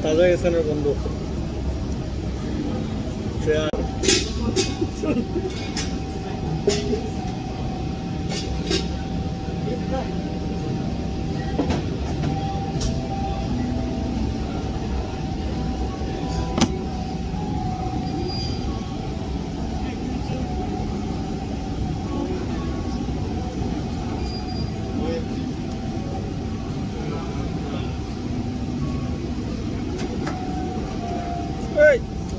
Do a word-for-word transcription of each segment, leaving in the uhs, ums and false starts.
তাজিকিস্তানের বন্ধু Hey!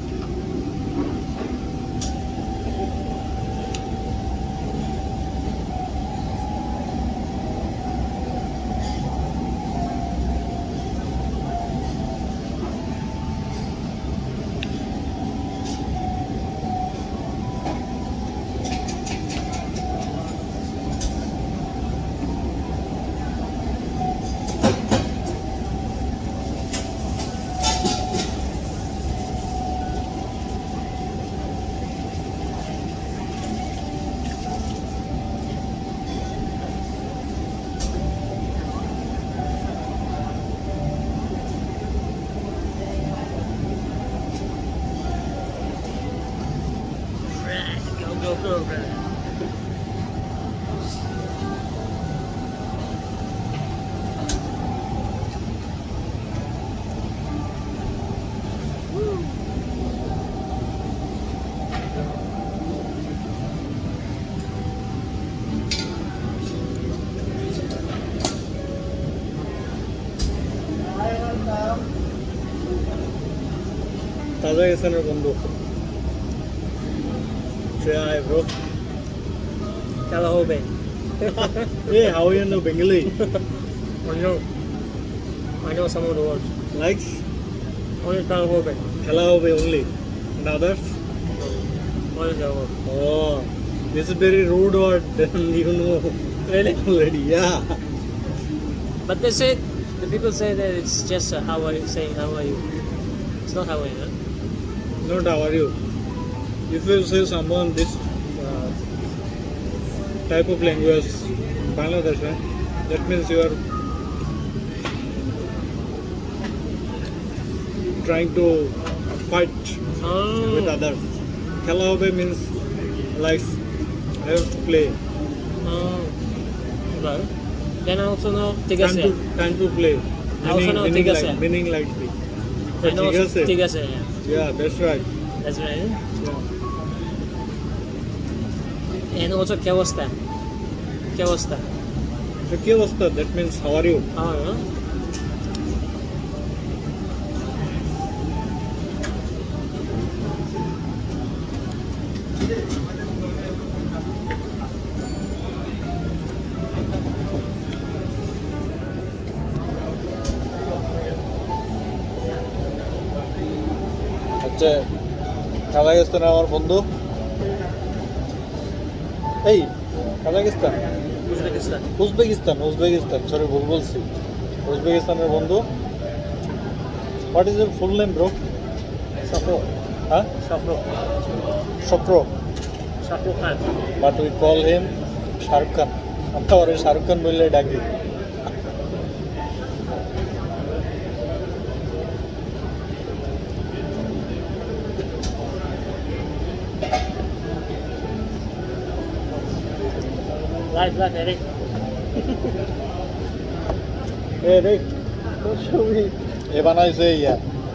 Go, go, go. Tajikistan বন্ধু Say hi, bro. Hello, Ben. Hey, how are you know Bengali? I know. I know some of the words. Like? Only Hello, Ben. Hello, only. And others? Only the word. Oh, this is very rude word. You know. Really? Already, yeah. But they say, the people say that it's just a how are you, saying how are you. It's not how are you, huh? Not how are you. If you say someone this uh, type of language, Bangladesh, right? That means you are trying to fight Oh. with others. Khela hobe means like I have to play. Oh. Okay. Then I also know Time Tigase. to, time to play. I also know meaning, Tigase. like, meaning like me. I know Tigase. Tigase, yeah. Yeah, that's right. That's right. Yeah. And also Kewasta. Kewasta. So, kya wasta? That means how are you? How are you? হচ্ছে কাজাকিস্তানের আমার বন্ধু এই Kazakhstan Uzbekistan. Uzbekistan Uzbekistan sorry ভুল বলছি উজবেকিস্তানের বন্ধু what is your full name bro Shapro. হ্যাঁ Shapro. শক্র Shapro Khan. But we call him Shahrukh Khan আমরা ওরে শাহরুখ খান বললে ডাকি Right, right, Eric. এ রে ছবি এ বানাইছে yeah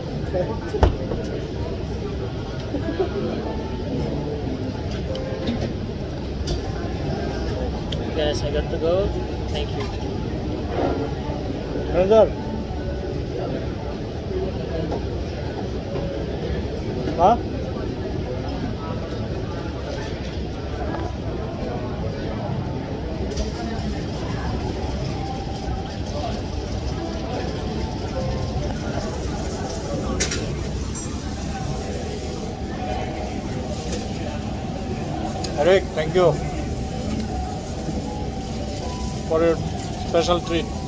Yes, I got to go. Thank you. Manager হ্যাঁ Eric, thank you for your special treat.